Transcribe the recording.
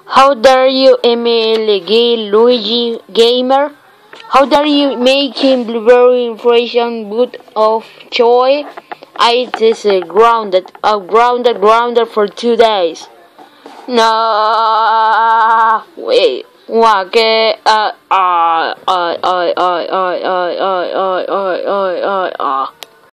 How dare you, Emily Gay Luigi Gamer? How dare you make him very impression boot of joy? I just grounded for 2 days. No, wait, what?